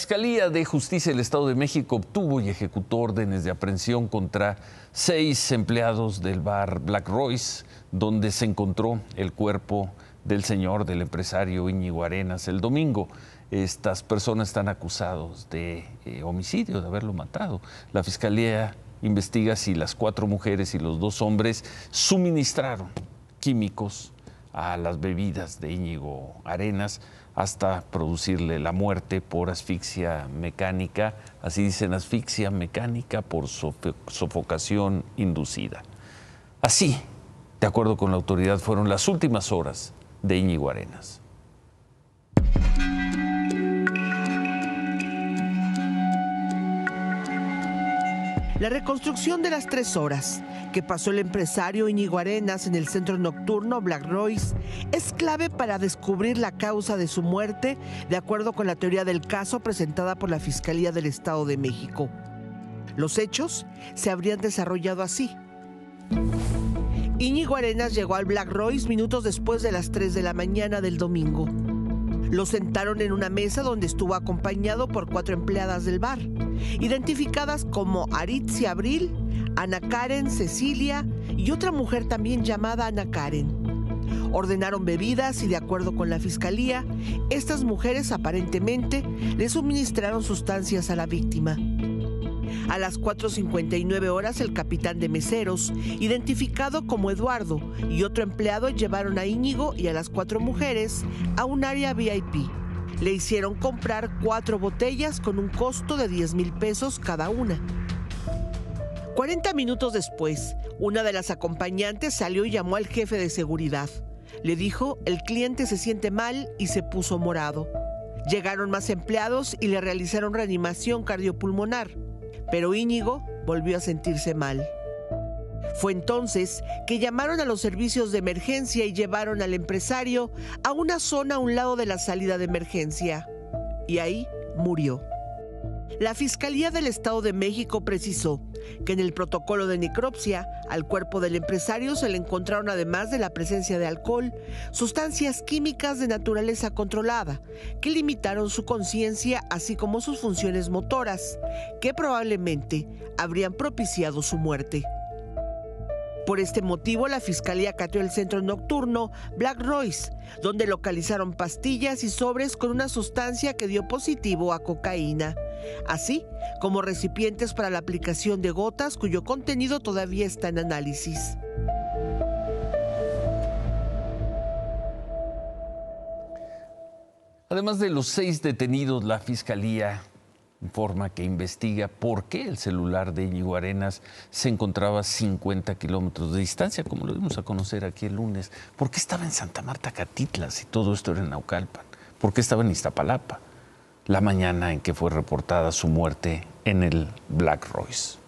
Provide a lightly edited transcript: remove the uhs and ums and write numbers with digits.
Fiscalía de Justicia del Estado de México obtuvo y ejecutó órdenes de aprehensión contra 6 empleados del bar Black Royce, donde se encontró el cuerpo del empresario Íñigo Arenas el domingo. Estas personas están acusados de homicidio, de haberlo matado. La Fiscalía investiga si las 4 mujeres y los 2 hombres suministraron químicos a las bebidas de Íñigo Arenas hasta producirle la muerte por asfixia mecánica, así dicen, asfixia mecánica por sofocación inducida. Así, de acuerdo con la autoridad, fueron las últimas horas de Íñigo Arenas. La reconstrucción de las 3 horas que pasó el empresario Íñigo Arenas en el centro nocturno Black Royce es clave para descubrir la causa de su muerte, de acuerdo con la teoría del caso presentada por la Fiscalía del Estado de México. Los hechos se habrían desarrollado así. Íñigo Arenas llegó al Black Royce minutos después de las 3 de la mañana del domingo. Lo sentaron en una mesa donde estuvo acompañado por 4 empleadas del bar, identificadas como Aritzia Abril, Ana Karen, Cecilia y otra mujer también llamada Ana Karen. Ordenaron bebidas y, de acuerdo con la Fiscalía, estas mujeres aparentemente le suministraron sustancias a la víctima. A las 4:59 horas, el capitán de meseros, identificado como Eduardo, y otro empleado llevaron a Íñigo y a las 4 mujeres a un área VIP. Le hicieron comprar 4 botellas con un costo de 10,000 pesos cada una. 40 minutos después, una de las acompañantes salió y llamó al jefe de seguridad. Le dijo: el cliente se siente mal, y se puso morado. Llegaron más empleados y le realizaron reanimación cardiopulmonar, pero Íñigo volvió a sentirse mal. Fue entonces que llamaron a los servicios de emergencia y llevaron al empresario a una zona a un lado de la salida de emergencia. Y ahí murió. La Fiscalía del Estado de México precisó que en el protocolo de necropsia al cuerpo del empresario se le encontraron, además de la presencia de alcohol, sustancias químicas de naturaleza controlada que limitaron su conciencia, así como sus funciones motoras, que probablemente habrían propiciado su muerte. Por este motivo, la Fiscalía cateó el centro nocturno Black Royce, donde localizaron pastillas y sobres con una sustancia que dio positivo a cocaína, así como recipientes para la aplicación de gotas cuyo contenido todavía está en análisis. Además de los 6 detenidos, la Fiscalía informa que investiga por qué el celular de Íñigo Arenas se encontraba a 50 kilómetros de distancia, como lo dimos a conocer aquí el lunes. ¿Por qué estaba en Santa Marta, Catitla, si todo esto era en Naucalpan? ¿Por qué estaba en Iztapalapa la mañana en que fue reportada su muerte en el Black Royce?